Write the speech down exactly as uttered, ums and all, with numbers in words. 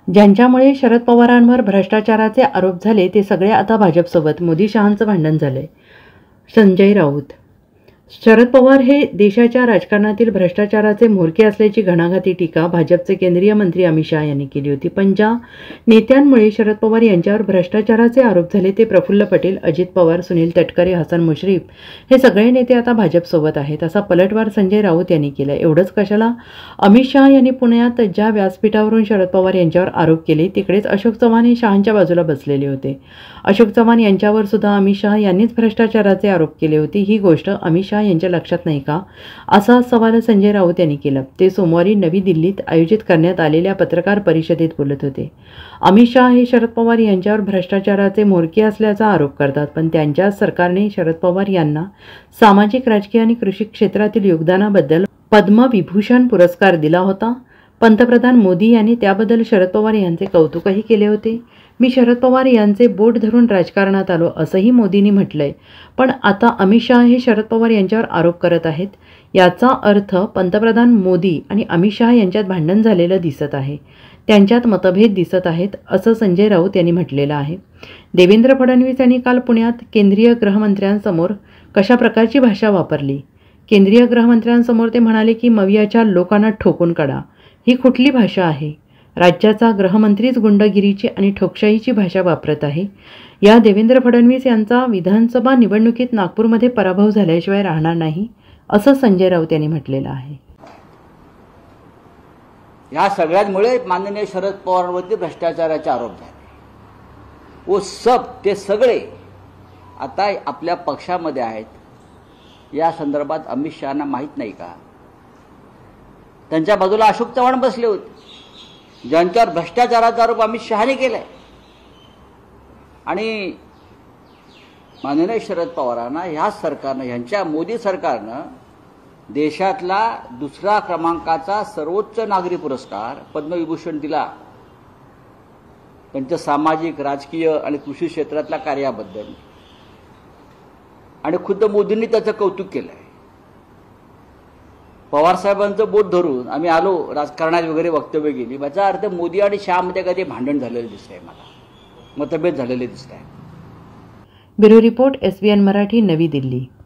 ज्यांच्यामुळे शरद पवारांवर भ्रष्टाचाराचे आरोप झाले ते सगळे आता भाजपसोबत. मोदी शहांचं भांडण झालंय. संजय राऊत. शरद पवार हे देशाच्या राजकारणातील भ्रष्टाचाराचे म्होरके असल्याची घणाघाती टीका भाजपचे केंद्रीय मंत्री अमित शहा यांनी केली होती. पण ज्या नेत्यांमुळे शरद पवार यांच्यावर भ्रष्टाचाराचे आरोप झाले ते प्रफुल्ल पटेल, अजित पवार, सुनील तटकरे, हसन मुश्रीफ हे सगळे नेते आता भाजपसोबत आहेत, असा पलटवार संजय राऊत यांनी केला. एवढंच कशाला, अमित शहा यांनी पुण्यात ज्या व्यासपीठावरून शरद पवार यांच्यावर आरोप केले तिकडेच अशोक चव्हाण हे शहांच्या बाजूला बसलेले होते. अशोक चव्हाण यांच्यावर सुद्धा अमित शहा यांनीच भ्रष्टाचाराचे आरोप केले होते. ही गोष्ट अमित शहा यांच्या लक्षात नाही का, असा सवाल संजय राऊत यांनी केला. ते सोमवारी नवी दिल्लीत आयोजित करण्यात आलेल्या पत्रकार परिषदेत बोलत होते. अमित शहा हे शरद पवार यांच्यावर भ्रष्टाचाराचे म्होरके असल्याचा आरोप करतात, पण त्यांच्याच सरकारने शरद पवार यांना सामाजिक, राजकीय आणि कृषी क्षेत्रातील योगदानाबद्दल पद्मविभूषण पुरस्कार दिला होता. पंतप्रधान मोदी यांनी त्याबद्दल शरद पवार यांचे कौतुकही केले होते. मी शरद पवार यांचे बोट धरून राजकारणात आलो असंही मोदींनी म्हटलंय. पण आता अमित शहा हे शरद पवार यांच्यावर आरोप करत आहेत. याचा अर्थ पंतप्रधान मोदी आणि अमित शहा यांच्यात भांडण झालेलं दिसत आहे, त्यांच्यात मतभेद दिसत आहेत, असं संजय राऊत यांनी म्हटलेलं आहे. देवेंद्र फडणवीस यांनी काल पुण्यात केंद्रीय गृहमंत्र्यांसमोर कशा प्रकारची भाषा वापरली. केंद्रीय गृहमंत्र्यांसमोर ते म्हणाले की मवियाच्या लोकांना ठोकून काढा. ही कुठली भाषा आहे? राज्याचा गृहमंत्रीच गुंडगिरीची आणि ठोकशाहीची भाषा वापरत आहे. या देवेंद्र फडणवीस यांचा विधानसभा निवडणुकीत नागपूरमध्ये पराभव झाल्याशिवाय राहणार नाही, असं संजय राऊत यांनी म्हटलेलं आहे. या सगळ्यांमुळे माननीय शरद पवारांवरती भ्रष्टाचाराचे आरोप झाले. वो सब ते सगळे आता आपल्या पक्षामध्ये आहेत. या संदर्भात अमित शहांना माहीत नाही का? त्यांच्या बाजूला अशोक चव्हाण बसले होते, ज्यांच्यावर भ्रष्टाचाराचा आरोप अमित शहाने केलाय. आणि माननीय शरद पवारांना ह्या सरकारनं, ह्यांच्या मोदी सरकारनं देशातला दुसरा क्रमांकाचा सर्वोच्च नागरी पुरस्कार पद्मविभूषण दिला. त्यांच्या सामाजिक, राजकीय आणि कृषी क्षेत्रातल्या कार्याबद्दल. आणि खुद्द मोदींनी त्याचं कौतुक केलंय. पवारसाहेबांचं बोट धरून आम्ही आलो राजकारणात वगैरे वक्तव्य केली. याचा अर्थ मोदी आणि शहामध्ये कधी भांडण झालेलं दिसतंय, मला मतभेद झालेले दिसत आहे. Bureau report, S B N Marathi, नवी दिल्ली.